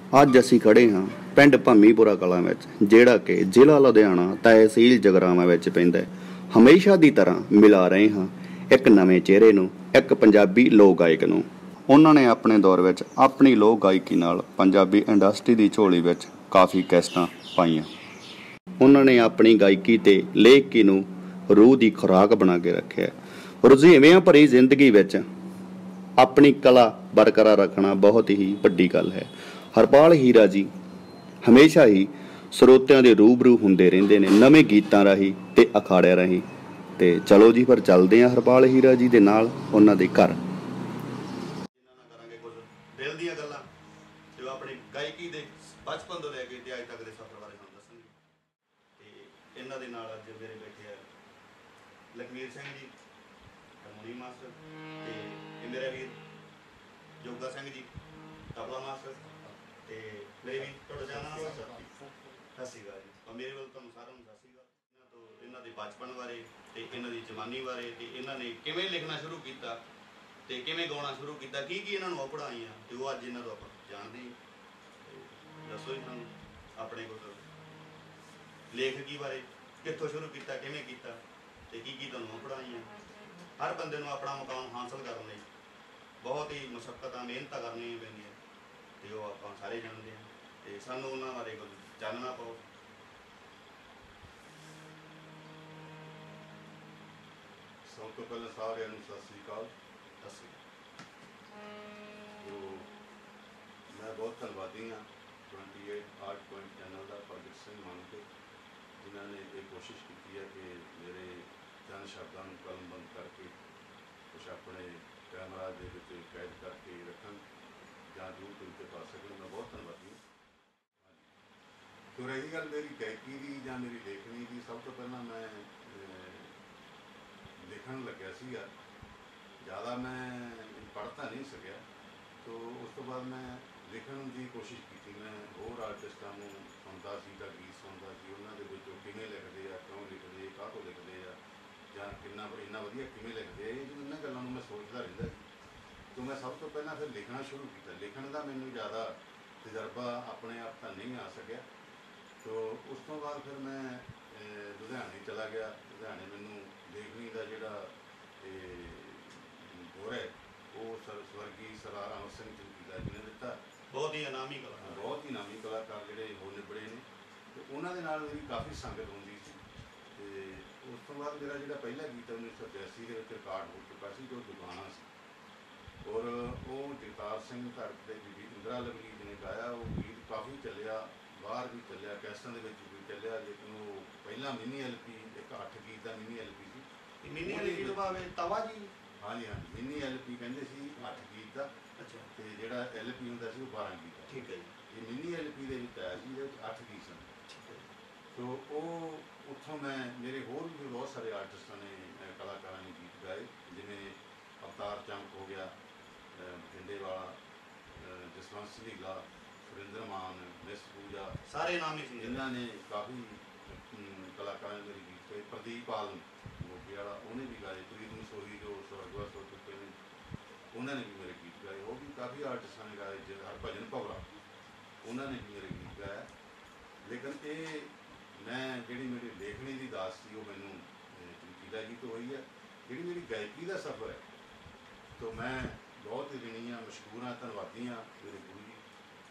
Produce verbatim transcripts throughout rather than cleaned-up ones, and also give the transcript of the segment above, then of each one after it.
ਅੱਜ ਅਸੀਂ ਖੜੇ ਹਾਂ ਪਿੰਡ ਭੰਮੀਪੁਰਾ ਕਲਾਂ ਵਿੱਚ, ਜਿਹੜਾ ਕਿ ਜ਼ਿਲ੍ਹਾ ਲੁਧਿਆਣਾ ਤਹਿਸੀਲ ਜਗਰਾਵਾਂ ਵਿੱਚ ਪੈਂਦਾ ਹੈ। ਹਮੇਸ਼ਾ ਦੀ ਤਰ੍ਹਾਂ ਮਿਲਾ ਰਹੇ ਹਾਂ ਇੱਕ ਨਵੇਂ ਚਿਹਰੇ ਨੂੰ, ਇੱਕ ਪੰਜਾਬੀ ਲੋਕ ਗਾਇਕ ਨੂੰ। ਉਹਨਾਂ ਨੇ ਆਪਣੇ ਦੌਰ ਵਿੱਚ ਆਪਣੀ ਲੋਕ ਗਾਇਕੀ ਨਾਲ ਪੰਜਾਬੀ ਇੰਡਸਟਰੀ ਦੀ ਝੋਲੀ ਵਿੱਚ ਕਾਫੀ ਕੈਸਟਾਂ ਪਾਈਆਂ। ਉਹਨਾਂ ਨੇ ਆਪਣੀ ਗਾਇਕੀ ਤੇ ਲੇਖਕੀ ਨੂੰ ਰੂਹ ਦੀ ਖੁਰਾਕ ਬਣਾ ਕੇ ਰੱਖਿਆ। ਰੁਝੇਵਿਆਂ ਭਰੀ ਜ਼ਿੰਦਗੀ ਵਿੱਚ ਆਪਣੀ ਕਲਾ ਬਰਕਰਾਰ ਰੱਖਣਾ ਬਹੁਤ ਹੀ ਵੱਡੀ ਗੱਲ ਹੈ। ਹਰਪਾਲ ਹੀਰਾ ਜੀ ਹਮੇਸ਼ਾ ਹੀ ਸਰੋਤਿਆਂ ਦੇ ਰੂਬਰੂ ਹੁੰਦੇ ਰਹਿੰਦੇ ਨੇ, ਨਵੇਂ ਗੀਤਾਂ ਰਾਹੀਂ ਤੇ ਅਖਾੜਿਆਂ ਰਾਹੀਂ। ਤੇ ਚਲੋ ਜੀ ਫਿਰ ਚੱਲਦੇ ਹਾਂ ਹਰਪਾਲ ਹੀਰਾ ਜੀ ਦੇ ਨਾਲ ਉਹਨਾਂ ਦੇ ਘਰ। ਇਹਨਾਂ ਨਾਲ ਕਰਾਂਗੇ ਕੁਝ ਦਿਲ ਦੀਆਂ ਗੱਲਾਂ ਜੋ ਆਪਣੀ ਗਾਇਕੀ ਦੇ ਬਚਪਨ ਤੋਂ ਲੈ ਕੇ ਤੇ ਅੱਜ ਤੱਕ ਦੇ ਸਫ਼ਰ ਬਾਰੇ ਸਾਨੂੰ ਦੱਸਣਗੇ। ਤੇ ਇਹਨਾਂ ਦੇ ਨਾਲ ਅੱਜ ਮੇਰੇ ਬੈਠੇ ਆ ਲਖਵੀਰ ਸਿੰਘ ਜੀ, ਹਾਰਮੋਨੀਅਮ ਮਾਸਟਰ, ਤੇ ਇਹ ਮੇਰਾ ਵੀਰ ਜੋਗਾ ਸਿੰਘ ਜੀ, ਤਬਲਾ ਮਾਸਟਰ, ਤੇ ਮੇਰੇ ਵੀ ਤੁਹਾਡਾ ਜਾਣਾ ਸਤਿ ਸ਼੍ਰੀ ਅਕਾਲ ਜੀ। ਔਰ ਮੇਰੇ ਵੱਲ ਤੁਹਾਨੂੰ ਸਾਰਿਆਂ ਨੂੰ ਸਤਿ ਸ਼੍ਰੀ ਅਕਾਲ। ਇਹਨਾਂ ਤੋਂ ਇਹਨਾਂ ਦੇ ਬਚਪਨ ਬਾਰੇ ਤੇ ਇਹਨਾਂ ਦੀ ਜਵਾਨੀ ਬਾਰੇ ਤੇ ਇਹਨਾਂ ਨੇ ਕਿਵੇਂ ਲਿਖਣਾ ਸ਼ੁਰੂ ਕੀਤਾ ਤੇ ਕਿਵੇਂ ਗਾਉਣਾ ਸ਼ੁਰੂ ਕੀਤਾ, ਕੀ ਕੀ ਇਹਨਾਂ ਨੂੰ ਔਕੜਾਂ ਆਈਆਂ ਤੇ ਉਹ ਅੱਜ ਇਹਨਾਂ ਤੋਂ ਆਪਾਂ ਜਾਣਦੇ ਹਾਂ। ਦੱਸੋ ਜੀ ਸਾਨੂੰ ਆਪਣੇ ਕੋਲ ਲੇਖਕੀ ਬਾਰੇ, ਕਿੱਥੋਂ ਸ਼ੁਰੂ ਕੀਤਾ, ਕਿਵੇਂ ਕੀਤਾ ਤੇ ਕੀ ਕੀ ਤੁਹਾਨੂੰ ਔਕੜਾਂ ਆਈਆਂ। ਹਰ ਬੰਦੇ ਨੂੰ ਆਪਣਾ ਮੁਕਾਮ ਹਾਸਲ ਕਰਨ ਲਈ ਬਹੁਤ ਹੀ ਮੁਸ਼ੱਕਤਾਂ ਮਿਹਨਤਾਂ ਕਰਨੀਆਂ ਪੈਂਦੀਆਂ ਤੇ ਉਹ ਆਪਾਂ ਸਾਰੇ ਜਾਣਦੇ ਹਾਂ। ਤੇ ਸਾਨੂੰ ਉਹਨਾਂ ਬਾਰੇ ਕੁਝ ਜਾਣਨਾ ਪਾਓ। ਸਭ ਤੋਂ ਪਹਿਲਾਂ ਸਾਰਿਆਂ ਨੂੰ ਸਤਿ ਸ਼੍ਰੀ ਅਕਾਲ। ਸਤਿ ਸ਼੍ਰੀ ਅਕਾਲ। ਮੈਂ ਬਹੁਤ ਧੰਨਵਾਦੀ ਹਾਂ ਅਠਾਈ ਆਰਟ ਪੁਆਇੰਟ ਚੈਨਲ ਦਾ, ਪ੍ਰਗਟ ਸਿੰਘ ਮਾਨਕੇ, ਜਿਨ੍ਹਾਂ ਨੇ ਇਹ ਕੋਸ਼ਿਸ਼ ਕੀਤੀ ਹੈ ਕਿ ਮੇਰੇ ਚੰਦ ਸ਼ਬਦਾਂ ਨੂੰ ਕਲਮਬੰਦ ਕਰਕੇ ਕੁਛ ਆਪਣੇ ਕੈਮਰਾ ਦੇ ਵਿੱਚ ਕੈਦ ਕਰਕੇ ਰੱਖਣ ਜਾਂ ਯੂਟਿਊਬ 'ਤੇ ਪਾ ਸਕਣ। ਮੈਂ ਬਹੁਤ ਧੰਨਵਾਦੀ ਹਾਂ। ਤੋ ਰਹੀ ਗੱਲ ਮੇਰੀ ਗਾਇਕੀ ਦੀ ਜਾਂ ਮੇਰੀ ਲੇਖਣੀ ਦੀ, ਸਭ ਤੋਂ ਪਹਿਲਾਂ ਮੈਂ ਲਿਖਣ ਲੱਗਿਆ ਸੀਗਾ। ਜ਼ਿਆਦਾ ਮੈਂ ਪੜ੍ਹ ਤਾਂ ਨਹੀਂ ਸਕਿਆ, ਤੋ ਉਸ ਤੋਂ ਬਾਅਦ ਮੈਂ ਲਿਖਣ ਦੀ ਕੋਸ਼ਿਸ਼ ਕੀਤੀ। ਮੈਂ ਹੋਰ ਆਰਟਿਸਟਾਂ ਨੂੰ ਸੁਣਦਾ ਸੀ ਜਾਂ ਗੀਤ ਸੁਣਦਾ ਸੀ, ਉਹਨਾਂ ਦੇ ਵਿੱਚੋਂ ਕਿਵੇਂ ਲਿਖਦੇ ਆ, ਕਿਉਂ ਲਿਖਦੇ, ਕਾਹਤੋਂ ਲਿਖਦੇ ਆ, ਜਾਂ ਕਿੰਨਾ ਇੰਨਾ ਵਧੀਆ ਕਿਵੇਂ ਲਿਖਦੇ ਆ, ਇਹ ਇਹਨਾਂ ਗੱਲਾਂ ਨੂੰ ਮੈਂ ਸੋਚਦਾ ਰਹਿੰਦਾ ਸੀ। ਤੋ ਮੈਂ ਸਭ ਤੋਂ ਪਹਿਲਾਂ ਫਿਰ ਲਿਖਣਾ ਸ਼ੁਰੂ ਕੀਤਾ। ਲਿਖਣ ਦਾ ਮੈਨੂੰ ਜ਼ਿਆਦਾ ਤਜਰਬਾ ਆਪਣੇ ਆਪ ਤਾਂ ਨਹੀਂ ਆ ਸਕਿਆ। ਤੋ ਉਸ ਤੋਂ ਬਾਅਦ ਫਿਰ ਮੈਂ ਲੁਧਿਆਣੇ ਚਲਾ ਗਿਆ। ਲੁਧਿਆਣੇ ਮੈਨੂੰ ਲੇਖਣੀ ਦਾ ਜਿਹੜਾ ਦੌਰ ਹੈ ਉਹ ਸਰ ਸਵਰਗੀ ਸਰਦਾਰ ਅਮਰ ਸਿੰਘ ਚਮਕੀਲਾ ਜੀ ਨੇ ਦਿੱਤਾ। ਬਹੁਤ ਹੀ ਇਨਾਮੀ ਕਲਾਕਾਰ, ਬਹੁਤ ਹੀ ਨਾਮੀ ਕਲਾਕਾਰ ਜਿਹੜੇ ਹੋ ਨਿਬੜੇ ਨੇ, ਅਤੇ ਉਹਨਾਂ ਦੇ ਨਾਲ ਮੇਰੀ ਕਾਫੀ ਸੰਗਤ ਹੁੰਦੀ ਸੀ। ਅਤੇ ਉਸ ਤੋਂ ਬਾਅਦ ਮੇਰਾ ਜਿਹੜਾ ਪਹਿਲਾ ਗੀਤ ਉੱਨੀ ਸੌ ਬਿਆਸੀ ਦੇ ਵਿੱਚ ਰਿਕਾਰਡ ਹੋ ਚੁੱਕਾ ਸੀ, ਜੋ ਦੁਗਾਣਾ ਸੀ, ਔਰ ਉਹ ਜਗਤਾਰ ਸਿੰਘ ਧਰਤ ਦੇ ਬੀਬੀ ਇੰਦਰਾ ਲਵਲੀਜ ਨੇ ਗਾਇਆ। ਉਹ ਗੀਤ ਕਾਫੀ ਚੱਲਿਆ, ਬਾਹਰ ਵੀ ਚੱਲਿਆ, ਕੈਸਟਾਂ ਦੇ ਵਿੱਚ ਵੀ ਚੱਲਿਆ, ਲੇਕਿਨ ਉਹ ਪਹਿਲਾਂ ਮਿੰਨੀ ਐਲ ਪੀ, ਇੱਕ ਅੱਠ ਗੀਤ ਦਾ ਮਿੰਨੀ ਐਲ ਪੀ ਸੀ। ਮਿੰਨੀ ਐਲ ਪੀ ਤੋਂ ਭਾਵੇਂ ਤਵਾ ਜੀ, ਹਾਂਜੀ ਹਾਂਜੀ, ਮਿੰਨੀ ਐਲ ਪੀ ਕਹਿੰਦੇ ਸੀ ਅੱਠ ਗੀਤ ਦਾ। ਅੱਛਾ। ਅਤੇ ਜਿਹੜਾ ਐਲ ਪੀ ਹੁੰਦਾ ਸੀ ਉਹ ਬਾਰਾਂ ਗੀਤ ਦਾ। ਠੀਕ ਹੈ ਜੀ। ਇਹ ਮਿੰਨੀ ਐਲ ਪੀ ਦੇ ਵਿੱਚ ਆਇਆ ਸੀ, ਇਹਦੇ ਵਿੱਚ ਅੱਠ ਗੀਤ ਸਨ। ਸੋ ਉਹ ਉੱਥੋਂ ਮੈਂ ਮੇਰੇ ਹੋਰ ਵੀ ਬਹੁਤ ਸਾਰੇ ਆਰਟਿਸਟਾਂ ਨੇ, ਕਲਾਕਾਰਾਂ ਨੇ ਗੀਤ ਗਾਏ, ਜਿਵੇਂ ਅਵਤਾਰ ਚੰਕ ਹੋ ਗਿਆ, ਬਠਿੰਡੇ ਵਾਲਾ, ਜਸਵੰਤ ਸਲੀਲਾ, ਸੁਰਿੰਦਰ ਮਾਨ, ਮਿਸ ਪੂਜਾ, ਸਾਰੇ ਨਾਮੀ ਸੀ। ਇਹਨਾਂ ਨੇ ਕਾਫੀ ਕਲਾਕਾਰਾਂ ਨੇ ਮੇਰੇ ਗੀਤ ਗਾਏ। ਪ੍ਰਦੀਪ ਆਲਮ ਮੋਗੇ ਵਾਲਾ, ਉਹਨੇ ਵੀ ਗਾਏ। ਪ੍ਰੀਤਮ ਸੋਹੀ ਜੋ ਸਵਰਗਵਾਸ ਹੋ ਚੁੱਕੇ ਨੇ, ਉਹਨਾਂ ਨੇ ਵੀ ਮੇਰੇ ਗੀਤ ਗਾਏ। ਹੋਰ ਵੀ ਕਾਫੀ ਆਰਟਿਸਟਾਂ ਨੇ ਗਾਏ, ਜਿਵੇਂ ਹਰਭਜਨ ਭੌਰਾ, ਉਹਨਾਂ ਨੇ ਵੀ ਮੇਰੇ ਗੀਤ ਗਾਇਆ। ਲੇਕਿਨ ਇਹ ਮੈਂ ਜਿਹੜੀ ਮੇਰੀ ਲੇਖਣੀ ਦੀ ਦਾਸ ਸੀ ਉਹ ਮੈਨੂੰ ਚਮਕੀਲਾ ਜੀ ਤੋਂ ਹੋਈ ਹੈ। ਜਿਹੜੀ ਮੇਰੀ ਗਾਇਕੀ ਦਾ ਸਫ਼ਰ ਹੈ, ਤੋ ਮੈਂ ਬਹੁਤ ਰਿਣੀ ਹਾਂ, ਮਸ਼ਹੂਰ ਹਾਂ, ਧੰਨਵਾਦੀ ਹਾਂ ਮੇਰੇ ਗੁਰੂ ਜੀ।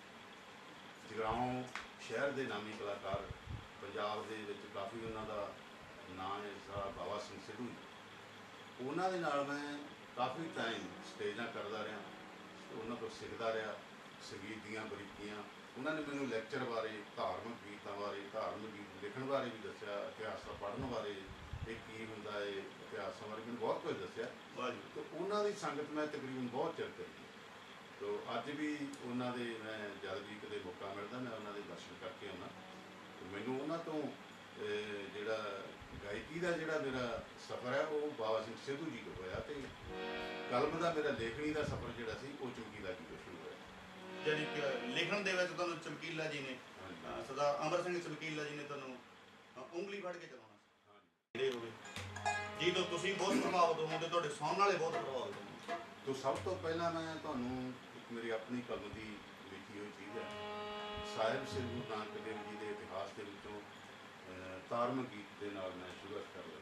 ਜਗਰਾਓਂ ਸ਼ਹਿਰ ਦੇ ਨਾਮੀ ਕਲਾਕਾਰ, ਪੰਜਾਬ ਦੇ ਵਿੱਚ ਕਾਫੀ ਉਹਨਾਂ ਦਾ ਨਾਂ ਹੈ, ਸਾਰਾ ਬਾਬਾ ਸਿੰਘ ਸਿੱਧੂ ਜੀ। ਉਹਨਾਂ ਦੇ ਨਾਲ ਮੈਂ ਕਾਫੀ ਟਾਈਮ ਸਟੇਜਾਂ ਕਰਦਾ ਰਿਹਾ, ਉਹਨਾਂ ਤੋਂ ਸਿੱਖਦਾ ਰਿਹਾ ਸੰਗੀਤ ਦੀਆਂ ਬਰੀਕੀਆਂ। ਉਹਨਾਂ ਨੇ ਮੈਨੂੰ ਲੈਕਚਰ ਬਾਰੇ, ਧਾਰਮਿਕ ਗੀਤਾਂ ਬਾਰੇ, ਧਾਰਮਿਕ ਗੀਤ ਲਿਖਣ ਬਾਰੇ ਵੀ ਦੱਸਿਆ, ਇਤਿਹਾਸ ਪੜ੍ਹਨ ਬਾਰੇ, ਇਹ ਕੀ ਹੁੰਦਾ ਹੈ, ਇਤਿਹਾਸਾਂ ਬਾਰੇ ਮੈਨੂੰ ਬਹੁਤ ਕੁਝ ਦੱਸਿਆ। ਅਤੇ ਉਹਨਾਂ ਦੀ ਸੰਗਤ ਮੈਂ ਤਕਰੀਬਨ ਬਹੁਤ ਚਿਰ ਕਰੀ। ਤੋ ਅੱਜ ਵੀ ਉਹਨਾਂ ਦੇ ਮੈਂ ਜਦ ਵੀ ਕਦੇ ਮੌਕਾ ਮਿਲਦਾ ਮੈਂ ਉਹਨਾਂ ਦੇ ਦਰਸ਼ਨ ਕਰਕੇ ਆਉਂਦਾ। ਮੈਨੂੰ ਉਹਨਾਂ ਤੋਂ ਜਿਹੜਾ ਗਾਇਕੀ ਦਾ ਜਿਹੜਾ ਮੇਰਾ ਸਫ਼ਰ ਹੈ ਉਹ ਬਾਬਾ ਸਿੰਘ ਸਿੱਧੂ ਜੀ ਤੋਂ ਹੋਇਆ, ਅਤੇ ਕਲਮ ਦਾ ਮੇਰਾ ਲੇਖਣੀ ਦਾ ਸਫ਼ਰ ਜਿਹੜਾ ਸੀ ਉਹ ਚਮਕੀਲਾ ਜੀ ਤੋਂ ਸ਼ੁਰੂ ਹੋਇਆ। ਜਾਣੀ ਕਿ ਲਿਖਣ ਦੇ ਵਿੱਚ ਤੁਹਾਨੂੰ ਚਮਕੀਲਾ ਜੀ ਨੇ, ਸਰਦਾਰ ਅਮਰ ਸਿੰਘ ਚਮਕੀਲਾ ਜੀ ਨੇ ਤੁਹਾਨੂੰ ਉਂਗਲੀ ਫੜ ਕੇ ਚਲਾਉਣਾ ਸੀ। ਜਿਹੜੇ ਹੋਵੇ ਜੀ ਤੋਂ ਤੁਸੀਂ ਬਹੁਤ ਪ੍ਰਭਾਵਿਤ ਹੋਵੋਗੇ, ਤੁਹਾਡੇ ਸੁਣਨ ਵਾਲੇ ਬਹੁਤ ਪ੍ਰਭਾਵਿਤ ਹੋਣਗੇ। ਤੋ ਸਭ ਤੋਂ ਪਹਿਲਾਂ ਮੈਂ ਤੁਹਾਨੂੰ ਇੱਕ ਮੇਰੀ ਆਪਣੀ ਕਲਮ ਦੀ ਲਿਖੀ ਹੋਈ ਚੀਜ਼ ਹੈ ਸਾਹਿਬ ਸ੍ਰੀ ਗੁਰੂ ਨਾਨਕ ਦੇਵ ਜੀ ਦੇ ਇਤਿਹਾਸ ਦੇ ਵਿੱਚੋਂ ਅਹ, ਧਾਰਮਿਕ ਗੀਤ ਦੇ ਨਾਲ ਮੈਂ ਸ਼ੁਰੂਆਤ ਕਰ ਲੱਗਾ।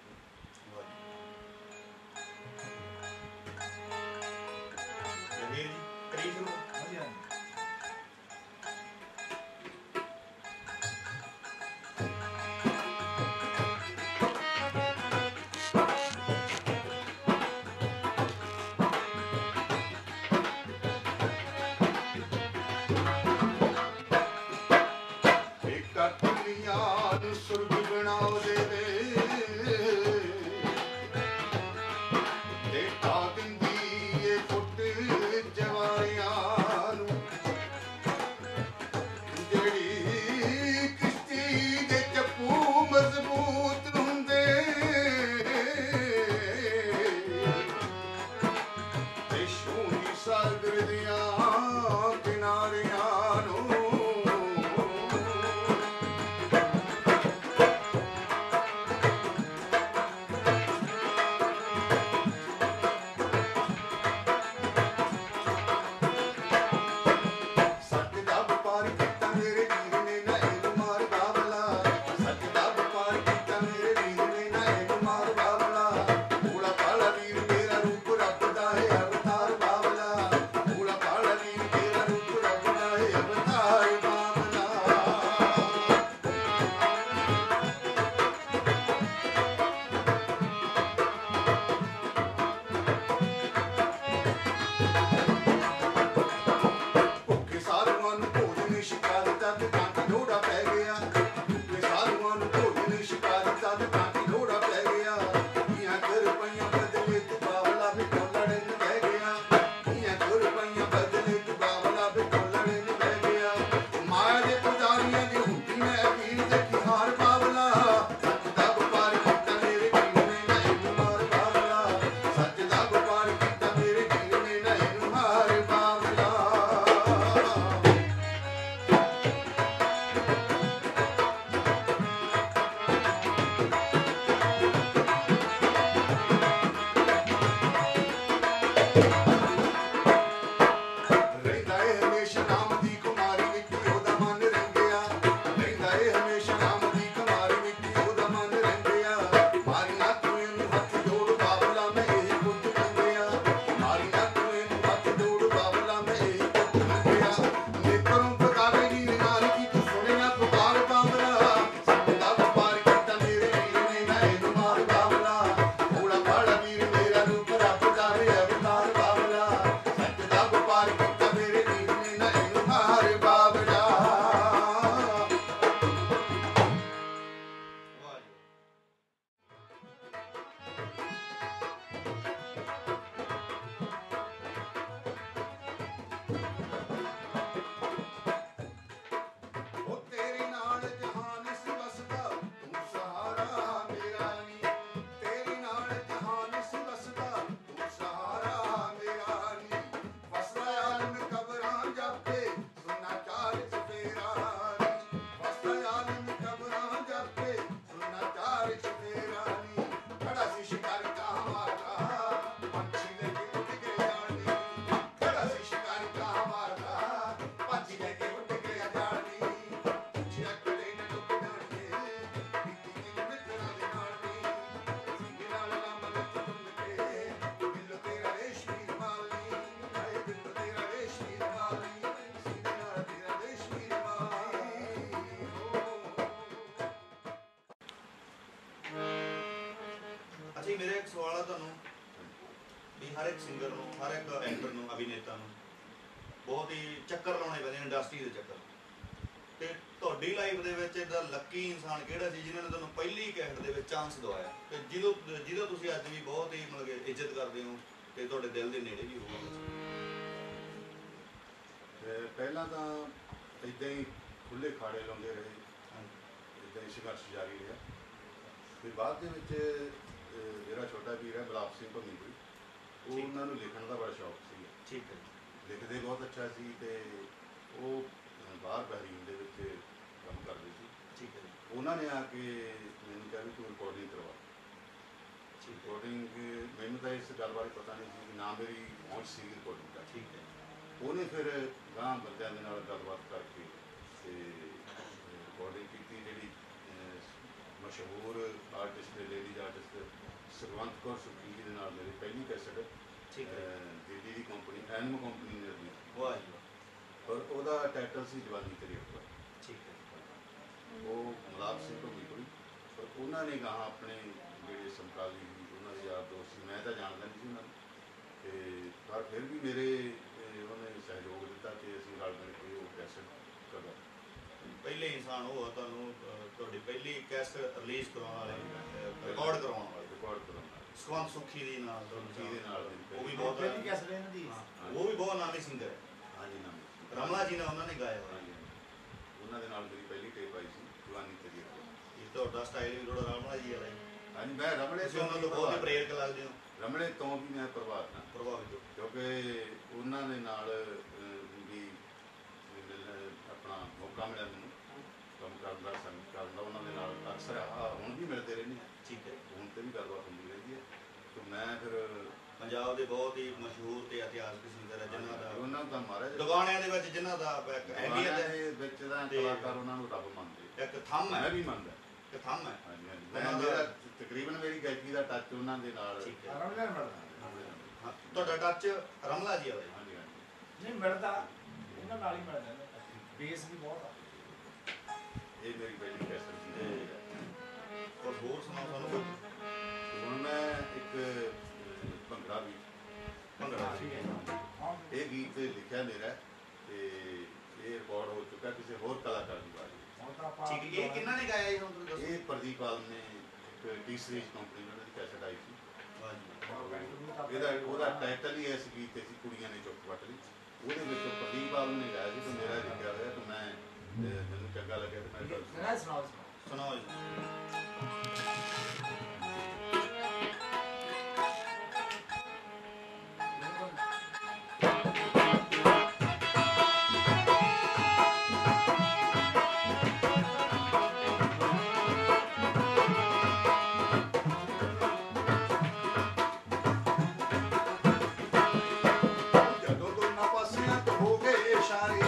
ਜਗੀਰ ਜੀ ਕਰੀ ਸ਼ੁਰੂ। ਹਾਂਜੀ ਹਾਂਜੀ। ਦੁਨੀਆ ਨੂੰ ਸੁਰਗ ਬਣਾਓ ਦੇਵੇ ਤੇ ਤਾ ਦਿੰਦੀ ਏ ਫੁੱਟ ਜਵਾਰਿਆਂ ਨੂੰ ਜਿਹੜੀ ਕਿਸ਼ਤੀ ਦੇ ਚੱਪੂ ਮਜ਼ਬੂਤ ਹੁੰਦੇ ਤੇ ਸ਼ੂਨੀ ਸਾਗਰ ਦੀਆਂ ਕਿਨਾਰਿਆਂ ਨੂੰ मेरा एक सवाल है तुहानू भी हर एक सिंगर नू हर एक एक्टर नू अभिनेता नू बहुत ही चक्कर लाने पैंदे इंडस्ट्री के चक्कर ते तुहाडी लाइफ दे विच इहदा लक्की इंसान किहड़ा सी जिन्हां ने तुहानू पहली कैसेट दे विच चांस दवाया ते जिदों जिदों तुसीं अज भी बहुत ही मतलब कि इज्जत करदे हो ते तुहाडे दिल दे नेड़े भी होगा पहला तो इदां ही खुले खाड़े लाउंदे रहे इदां ही संघर्ष जारी रहा फिर बाद दे विच मेरा छोटा वीर है गुलाब सिंह भमी कोई वो उन्होंने लिखण का बड़ा शौक सी ठीक है लिखते बहुत अच्छा सी ते वो बाहर बहरीन दे विच काम करते सी ठीक है उन्होंने आके मैंने कहा भी तू रिकॉर्डिंग करवा रिकॉर्डिंग मैंने तो इस गल बारे पता नहीं सी ना मेरी पहुँच सी रिकॉर्डिंग का ठीक है उन्हें फिर गांह बंदियां दे नाल गलबात करके ते ਮਸ਼ਹੂਰ artist ladies artist Sukhwant Kaur Sukhi ji ਦੇ ਨਾਲ ਮੇਰੀ ਪਹਿਲੀ ਕੈਸਟ ਠੀਕ ਹੈ ਦਿੱਲੀ ਦੀ ਕੰਪਨੀ ਐਨਮ ਕੰਪਨੀ ਨੇ ਦੀ ਵਾਹ ਜੀ ਵਾਹ। ਪਰ ਉਹਦਾ ਟਾਈਟਲ ਸੀ ਜਵਾਨੀ ਤੇਰੀ ਅਕਬਰ। ਠੀਕ ਹੈ। ਉਹ ਮਲਾਪ ਸਿੰਘ ਤੋਂ ਕੋਈ ਪਰ ਉਹਨਾਂ ਨੇ ਗਾਹਾਂ ਆਪਣੇ ਜਿਹੜੇ ਸਮਕਾਲੀ ਸੀ ਉਹਨਾਂ ਦੇ ਯਾਰ ਦੋਸਤ ਸੀ, ਮੈਂ ਤਾਂ ਜਾਣਦਾ ਨਹੀਂ ਸੀ ਉਹਨਾਂ ਨੂੰ, ਅਤੇ ਪਰ ਫਿਰ ਵੀ ਮੇਰੇ ਉਹਨੇ ਸਹਿਯੋਗ ਦਿੱਤਾ ਕਿ ਅਸੀਂ ਰਲ ਮਿਲ ਕੇ ਉਹ ਕੈਸਟ ਕਰਦਾ। ਪਹਿਲੇ ਇਨਸਾਨ ਉਹ ਆ ਤੁਹਾਨੂੰ ਅਹ, ਤੁਹਾਡੀ ਪਹਿਲੀ ਕੈਸਟ ਰਿਲੀਜ਼ ਕਰਾਉਣ ਵਾਲੇ ਰਿਕਾਰਡ ਕਰਵਾਉਣ ਵਾਲੇ ਰਿਕਾਰਡ ਕਰਾਉਣਾ ਸੁਖਵੰਤ ਸੁੱਖੀ ਦੀ ਨਾਲ ਸੁੱਖੀ ਦੇ ਨਾਲ ਉਹ ਵੀ ਬਹੁਤ ਪਹਿਲੀ ਕੈਸਟ ਇਹਨਾਂ ਦੀ ਹਾਂ, ਉਹ ਵੀ ਬਹੁਤ ਨਾਮੀ ਸਿੰਗਰ ਹੈ। ਹਾਂਜੀ ਨਾਮ ਰਮਲਾ ਜੀ ਨਾਲ ਉਹਨਾਂ ਨੇ ਗਾਇਆ ਹੋਇਆ। ਹਾਂਜੀ ਉਹਨਾਂ ਦੇ ਨਾਲ ਮੇਰੀ ਪਹਿਲੀ ਟੇਪ ਆਈ ਸੀ ਜਵਾਨੀ ਤੇਰੀ ਅਕਬਰ। ਇਹ ਤੁਹਾਡਾ ਸਟਾਈਲ ਵੀ ਥੋੜਾ ਰਮਲਾ ਜੀ ਵਾਲਾ ਹੈ। ਹਾਂਜੀ ਮੈਂ ਰਮਲੇ ਤੁਸੀਂ ਉਹਨਾਂ ਤੋਂ ਬਹੁਤ ਹੀ ਪ੍ਰੇਰਕ ਲੱਗਦੇ ਹੋ। ਰਮਲੇ ਤੋਂ ਵੀ ਮੈਂ ਪ੍ਰਭਾਵਿਤ ਹਾਂ ਪ੍ਰਭਾਵਿਤ ਹੋ ਕਿਉਂਕਿ ਉਹਨਾਂ ਦੇ ਨਾਲ ਅਹ, ਵੀ ਮਿਲ- ਆਪਣਾ ਮੌਕਾ ਮਿਲਿਆ ਮੈਨੂੰ ਕੰਮ ਕਰਨ ਦਾ ਸੰਗਤ ਕਰਨ ਦਾ ਉਹਨਾਂ ਦੇ ਨਾਲ ਅਕਸਰ ਆਹ ਹੁਣ ਵੀ ਮਿਲਦੇ ਰਹਿੰਦੇ ਹਾਂ। ਠੀਕ ਹੈ। ਹੁਣ ਤੇ ਵੀ ਗੱਲਬਾਤ ਹੁੰਦੀ ਰਹਿੰਦੀ ਹੈ ਤੇ ਮੈਂ ਫਿਰ ਪੰਜਾਬ ਦੇ ਬਹੁਤ ਹੀ ਮਸ਼ਹੂਰ ਤੇ ਇਤਿਹਾਸਕ ਸਿੰਗਰ ਹੈ ਜਿਨ੍ਹਾਂ ਦਾ ਉਹਨਾਂ ਦਾ ਮਹਾਰਾਜ ਦੁਗਾਣਿਆਂ ਦੇ ਵਿੱਚ ਜਿਨ੍ਹਾਂ ਦਾ ਇੱਕ ਅਹਿਮੀਅਤ ਦੁਗਾਣਿਆਂ ਹੈ, ਦੇ ਵਿੱਚ ਦਾ ਤੇ ਕਲਾਕਾਰ ਉਹਨਾਂ ਨੂੰ ਰੱਬ ਮੰਨਦੇ ਇੱਕ ਥੰਮ ਮੈਂ ਹੈ ਵੀ ਮੰਨਦਾ। ਇੱਕ ਥੰਮ ਹੈ। ਹਾਂਜੀ ਹਾਂਜੀ ਉਹਨਾਂ ਮੈਂ ਦਾ- ਮੇਰਾ ਤਕਰੀਬਨ ਮੇਰੀ ਗਾਇਕੀ ਦਾ ਟੱਚ ਉਹਨਾਂ ਦੇ ਨਾਲ ਠੀਕ ਹੈ। ਰਮਲਾ ਮਿਲਦਾ ਹਾਂ, ਤੁਹਾਡਾ ਟੱਚ ਰਮਲਾ ਜੀ ਵਾਲਾ ਹੈ। ਹਾਂਜੀ ਹਾਂਜੀ ਨਹੀਂ ਮਿਲਦਾ ਇਹਨਾਂ ਨਾਲ ਹੀ ਮਿਲਦਾ ਇਹਨਾਂ ਦਾ ਬੇਸ ਵੀ ਬਹੁਤ ਆ। ਇਹ ਮੇਰੀ ਪਹਿਲੀ ਕੈਸਟ ਸੀ ਤੇ ਹੋਰ ਹੋਰ ਸੁਣਾਓ ਸਾਨੂੰ ਕੁਝ। ਹੁਣ ਮੈਂ ਇੱਕ ਅਹ, ਭੰਗੜਾ ਵੀ ਭੰਗੜਾ ਠੀਕ ਹੈ ਹਾਂ ਇਹ ਗੀਤ ਲਿਖਿਆ ਮੇਰਾ ਤੇ ਇਹ ਰਿਕਾਰਡ ਹੋ ਚੁੱਕਾ ਕਿਸੇ ਹੋਰ ਕਲਾਕਾਰ ਦੀ ਬਾਰੇ। ਹੁਣ ਤਾਂ ਆਪਾਂ ਠੀਕ ਹੈ। ਇਹ ਕਿਹਨਾਂ ਨੇ ਗਾਇਆ ਇਹ ਹੁਣ ਤੁਸੀਂ ਦੱਸੋ। ਇਹ ਪ੍ਰਦੀਪ ਆਲਮ ਨੇ ਇੱਕ ਟੀ ਸੀਰੀਜ਼ ਕੰਪਨੀ ਉਹਨਾਂ ਦੀ ਕੈਸਟ ਆਈ ਸੀ। ਵਾਹ ਜੀ। ਇਹਦਾ ਉਹਦਾ ਟਾਈਟਲ ਹੀ ਇਸ ਗੀਤ ਤੇ ਸੀ ਕੁੜੀਆਂ ਨੇ ਚੁੱਕ ਵੱਟ ਲਈ। ਉਹਦੇ ਵਿੱਚ ਪ੍ਰਦੀਪ ਆਲਮ ਨੇ ਗਾਇਆ ਸੀ ਤੇ ਮੇਰਾ ਲਿਖਿਆ ਹੋਇਆ ਤੇ ਮੈਂ ਅਹ, ਮੈਨੂੰ ਚੰਗਾ ਲੱਗਿਆ ਤੇ ਮੈਂ ਸੁਣਾ ਸੁਣਾਓ ਸੁਣਾਓ ਸੁਣਾਓ ਜੀ। ਜਦੋਂ ਦੋਨਾਂ ਪਾਸਿਆਂ ਤੋਂ ਹੋ ਗਏ ਇਸ਼ਾਰੇ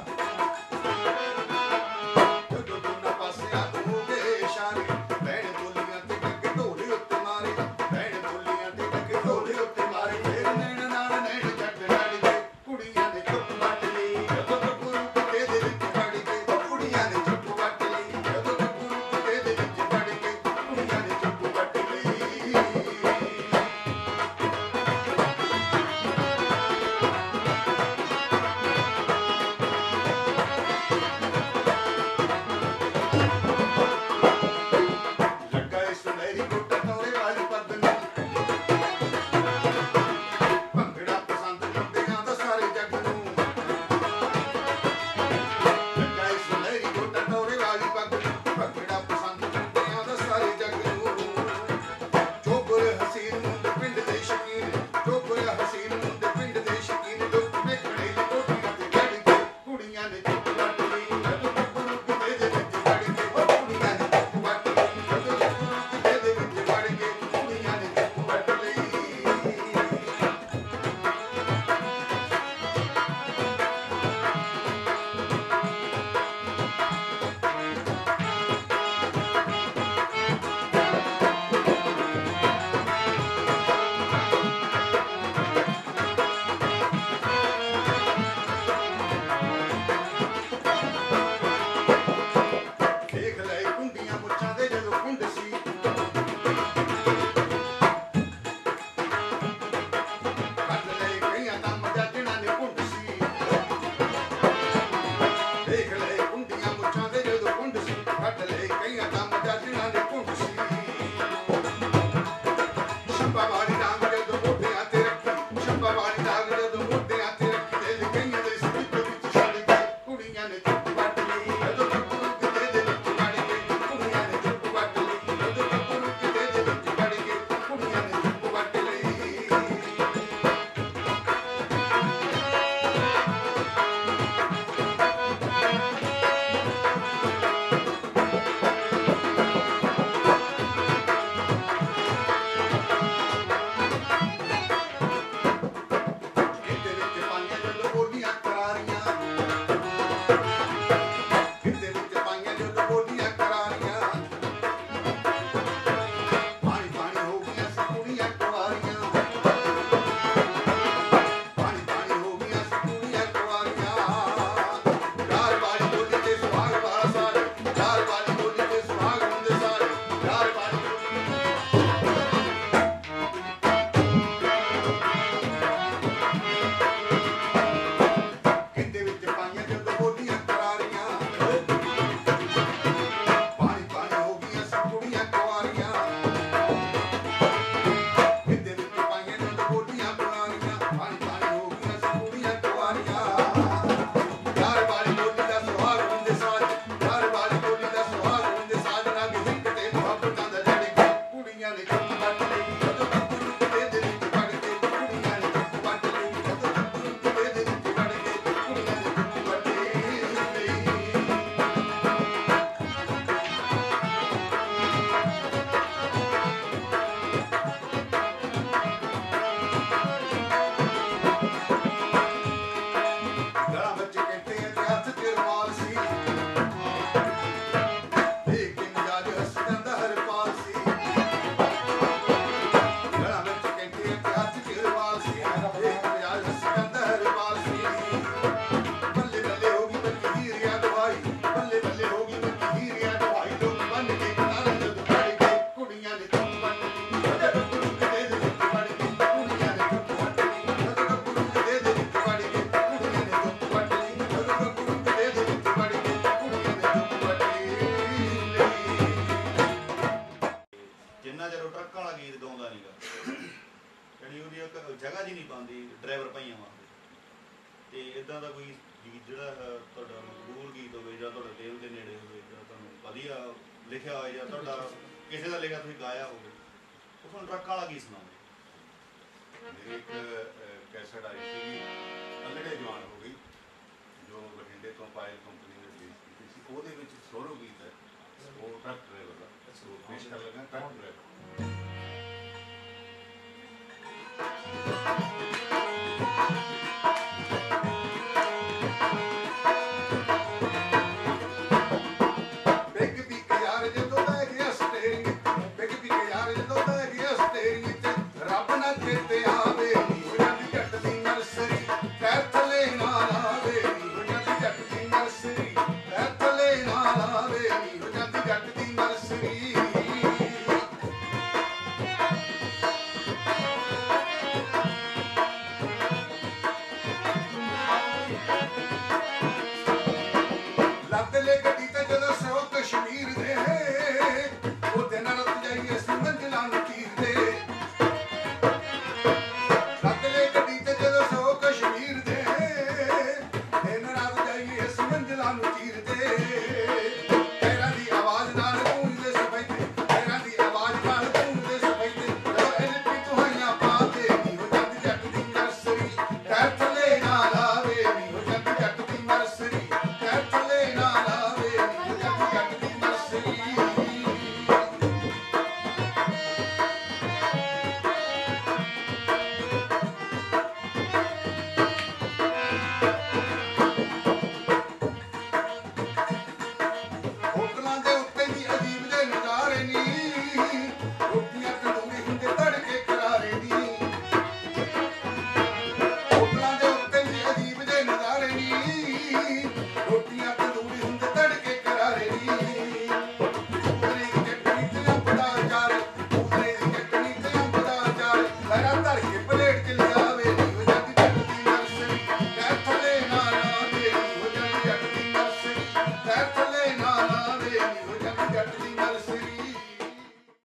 ਜਦੋਂ ਦੋਨਾਂ ਪਾਸਿਆਂ ਤੋਂ ਹੋ ਗਏ ਇਸ਼ਾਰੇ ਭੈਣ ਬੋਲੀਆਂ ਤੇ ਡੱਕੇ ਢੋਲੇ ਉੱਤੇ ਮਾਰੇ ਭੈਣ ਬੋਲੀਆਂ ਤੇ ਡੱਕੇ ਢੋਲੇ ਉੱਤੇ ਮਾਰੇ ਫੇਰ ਨੈਣ ਨਾਲ ਨੈਣ ਜੱਟ ਲੜ ਗਏ ਕੁੜੀਆਂ ਨੇ ਚੁੱਪ ਵੱਟ ਲਈ ਜਦੋਂ ਤੱਕ ਕੁੱਤੇ ਦੇ ਵਿੱਚ ਵੜ ਗਏ ਕੁੜੀਆਂ ਨੇ ਚੁੱਪ ਵੱਟ ਲਈ ਜਦੋਂ ਤੱਕ ਕੁੱਤੇ ਦੇ ਵਿੱਚ ਵੜ ਗਏ ਕੁੜੀਆਂ ਨੇ ਚੁੱਪ ਵੱਟ ਲਈ। ਲੱਗਾ ਇਸ ਸੁਨਹਿਰੀ ਗੁੱਟ ਤੋਰੇ ਵਾਲੀ ਪੱਗ ਨੂੰ ਭੰਗੜਾ ਪਸੰਦ ਮੁੰਡਿਆਂ ਦਾ ਸਾਰੇ ਜੱਗ ਨੂੰ ਲੱਗਾ ਇਸ ਸੁਨਹਿਰੀ ਗੁੱਟ ਤੋਰੇ ਵਾਲੀ ਪੱਗ ਨੂੰ ਭੰਗੜਾ ਪਸੰਦ ਮੁੰਡਿਆਂ ਦਾ ਸਾਰੇ ਜੱਗ ਨੂੰ ਚੋਬਰ ਹਸੀਨ ਮੁੰਡੇ ਪਿੰਡ ਦੇ ਸ਼ਕੀਨ ਚੋਬਰ ਹਸੀਨ ਮੁੰਡੇ ਪਿੰਡ ਦੇ ਸ਼ਕੀਨ ਲੋਕ ਵੇਖਣੇ ਲਈ ਕੋਠੀਆਂ ਤੇ ਚੜ੍ਹ ਗਏ ਕੁੜੀਆਂ ਨੇ ਚੁੱਪ ਵੱਟ ਲਈ ਜਦੋਂ ਗੁਰੂ ਕਿਤੇ ਦੇ ਵਿੱਚ ਵੜ ਗਏ ਉਹ ਕੁੜੀਆਂ ਨੇ ਚੁੱਪ ਵੱਟ ਲਈ ਜਦੋਂ ਗੁਰੂ ਕਿਤੇ ਦੇ ਵਿੱਚ ਵੜ ਗਏ ਕੁੜੀਆਂ ਨੇ ਚੁੱਪ ਵੱਟ ਲਈ। ਦੇਖ ਲੈ ਕੁੰਡੀਆਂ ਮੁੱਛਾਂ ਦੇ ਜਦੋਂ ਕੁੰਡ ਸੀ ਕੱਢ ਲੈ ਕਈਆਂ ਤਾਂ ਮਜਾਜਣਾ ਨੇ ਕੁੰਡ ਸੀ ਦੇਖ ਲੈ ਕੁੰਡੀਆਂ ਮੁੱਛਾਂ ਦੇ ਜਦੋਂ ਕੁੰਡ ਸੀ ਕੱਢ ਲੈ ਕਈਆਂ ਤਾਂ ਮਜਾਜਣਾ ਨੇ ਕੁੰਡ ਸੀ ਸ਼ੰਭਾ ਵਾਲੀ ਡਾਂਗ ਜਦੋਂ ਮੋਢਿਆਂ ਤੇ ਰੱਖੀ ਸ਼ੰਭਾ ਵਾਲੀ ਡਾਂਗ ਜਦੋਂ ਮੋਢਿਆਂ ਤੇ ਰੱਖੀ ਦਿਲ ਕਈਆਂ ਦੇ ਸਿਰ ਵਿੱਚ ਛੱਡ ਗਏ ਕੁੜੀਆਂ ਨੇ ਚੁੱਪ ਵੱਟ ਲਈ ਜਦੋਂ ਗੁਰੂ ਕਿਤੇ ਦੇ ਵਿੱਚ ਵੜ ਗਏ ਕੁੜੀਆਂ ਨੇ ਚੁੱਪ ਵੱਟ ਲਈ ਜਦੋਂ ਗੁਰੂ ਕਿਤੇ ਦੇ ਵਿੱਚ ਵੜ ਗਏ ਕੁੜੀਆਂ ਨੇ ਚੁੱਪ ਵੱਟ ਲਈ। ਇਹਦੇ ਵਿੱਚ ਪਾਈਆਂ ਜਦੋਂ ਬੋਲੀਆਂ ਕਰਾਰੀਆਂ 'ਚ ਨਹੀਂ ਪਾਉਂਦੀ ਡਰਾਈਵਰ ਭਾਈਆਂ ਵਾਸਤੇ। ਤੇ ਇਦਾਂ ਦਾ ਕੋਈ ਗੀਤ ਜਿਹੜਾ ਤੁਹਾਡਾ ਮਕਬੂਲ ਗੀਤ ਹੋਵੇ ਜਾਂ ਤੁਹਾਡੇ ਦਿਲ ਦੇ ਨੇੜੇ ਹੋਵੇ ਜਾਂ ਤੁਹਾਨੂੰ ਵਧੀਆ ਲਿਖਿਆ ਹੋਵੇ ਜਾਂ ਤੁਹਾਡਾ ਕਿਸੇ ਦਾ ਲਿਖਿਆ ਤੁਸੀਂ ਗਾਇਆ ਹੋਵੇ, ਉਹ ਤੁਹਾਨੂੰ ਟਰੱਕ ਵਾਲਾ ਗੀਤ ਸੁਣਾਓ। ਮੇਰੀ ਇੱਕ ਕੈਸਟ ਆਈ ਸੀਗੀ ਅਲੜੇ ਜਵਾਨ ਹੋ ਗਈ, ਜੋ ਬਠਿੰਡੇ ਤੋਂ ਪਾਇਲ ਕੰਪਨੀ ਨੇ ਰਿਲੀਜ਼ ਕੀਤੀ ਸੀ। ਉਹਦੇ ਵਿੱਚ ਸੋਲੋ ਗੀਤ ਹੈ, ਉਹ ਟਰੱਕ ਡਰਾਈਵਰ ਦਾ, ਉਹ ਪੇਸ਼ ਕਰ ਲਗਾ ਟਰੱਕ ਡਰਾਈਵਰ।